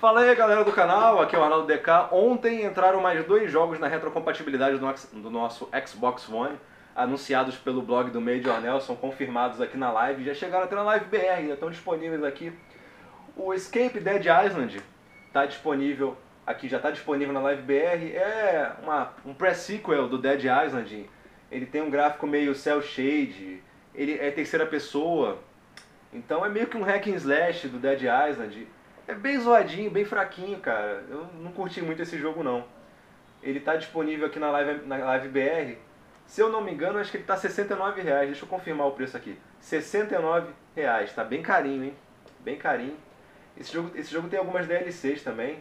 Fala aí, galera do canal, aqui é o Arnaldo DK. Ontem entraram mais 2 jogos na retrocompatibilidade do nosso Xbox One, anunciados pelo blog do Major Nelson, confirmados aqui na live. Já chegaram até na live BR, já estão disponíveis aqui. O Escape Dead Island está disponível aqui, já está disponível na live BR. É um pré-sequel do Dead Island. Ele tem um gráfico meio cel shade, ele é terceira pessoa, então é meio que um hack and slash do Dead Island. É bem zoadinho, bem fraquinho, cara. Eu não curti muito esse jogo, não. Ele tá disponível aqui na live BR. Se eu não me engano, acho que ele tá R$69. Deixa eu confirmar o preço aqui. R$69. Tá bem carinho, hein? Bem carinho. Esse jogo tem algumas DLCs também.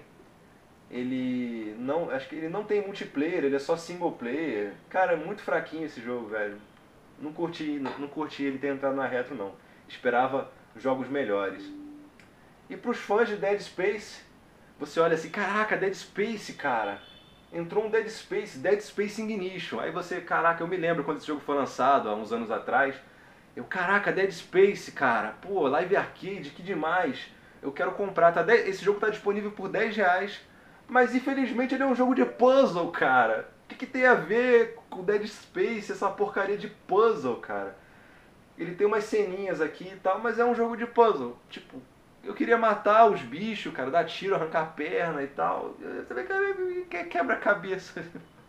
Acho que ele não tem multiplayer, ele é só single player. Cara, é muito fraquinho esse jogo, velho. Não curti ele ter entrado na retro, não. Esperava jogos melhores. E pros fãs de Dead Space, você olha assim, caraca, Dead Space, cara. Entrou um Dead Space Ignition. Aí você, caraca, eu me lembro quando esse jogo foi lançado, há uns anos atrás. Caraca, Dead Space, cara. Pô, Live Arcade, que demais. Eu quero comprar. Esse jogo tá disponível por R$10. Mas infelizmente ele é um jogo de puzzle, cara. O que tem a ver com Dead Space, essa porcaria de puzzle, cara? Ele tem umas ceninhas aqui e tal, mas é um jogo de puzzle. Tipo, eu queria matar os bichos, cara, dar tiro, arrancar a perna e tal. Você vê que quebra a cabeça.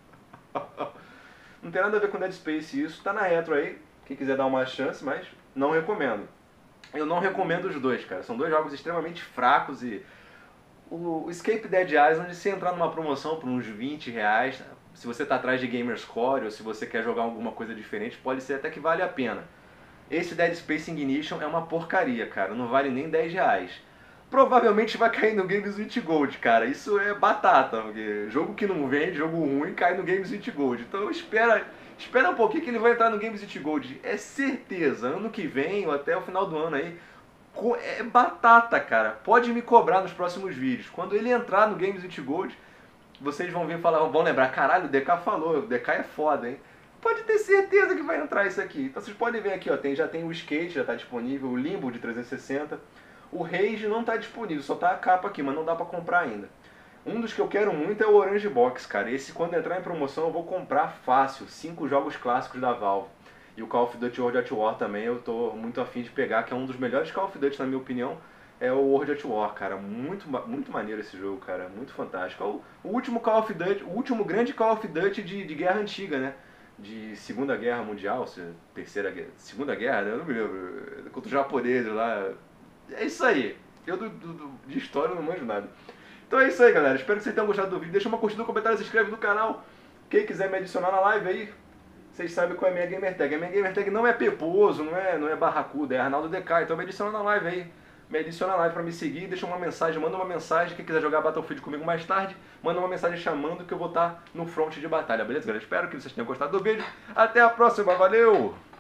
Não tem nada a ver com Dead Space isso. Tá na retro aí, quem quiser dar uma chance, mas não recomendo. Eu não recomendo os dois, cara. São dois jogos extremamente fracos e... O Escape Dead Island, se entrar numa promoção por uns R$20, se você tá atrás de Gamerscore ou se você quer jogar alguma coisa diferente, pode ser até que vale a pena. Esse Dead Space Ignition é uma porcaria, cara, não vale nem R$10. Provavelmente vai cair no Games with Gold, cara, isso é batata, porque jogo que não vende, jogo ruim, cai no Games with Gold. Então espera um pouquinho que ele vai entrar no Games with Gold, é certeza, ano que vem ou até o final do ano aí. É batata, cara. Pode me cobrar nos próximos vídeos. Quando ele entrar no Games with Gold, vocês vão vir falar, vão lembrar, caralho, o DK falou, o DK é foda, hein? Pode ter certeza que vai entrar isso aqui. Então vocês podem ver aqui, ó, já tem o Skate, já está disponível, o Limbo de 360. O Rage não está disponível, só tá a capa aqui, mas não dá pra comprar ainda. Um dos que eu quero muito é o Orange Box, cara. Esse, quando entrar em promoção, eu vou comprar fácil. 5 jogos clássicos da Valve. E o Call of Duty World at War também eu tô muito afim de pegar, que é um dos melhores Call of Duty, na minha opinião, é o World at War, cara. Muito maneiro esse jogo, cara. Muito fantástico. O último Call of Duty, o último grande Call of Duty de guerra antiga, né? De Segunda Guerra Mundial, Terceira Guerra, Segunda Guerra, né? Eu não me lembro. Contra os japoneses lá. É isso aí. Eu de história não manjo nada. Então é isso aí, galera. Espero que vocês tenham gostado do vídeo. Deixa uma curtida no comentário, se inscreve no canal. Quem quiser me adicionar na live aí, vocês sabem qual é a minha gamertag. A minha gamertag não é peposo, não é barracuda, é Arnaldo DK. Então me adiciona na live aí. Me adiciona na live pra me seguir, deixa uma mensagem, manda uma mensagem. Quem quiser jogar Battlefield comigo mais tarde, manda uma mensagem chamando que eu vou estar no front de batalha, beleza, galera? Espero que vocês tenham gostado do vídeo. Até a próxima, valeu!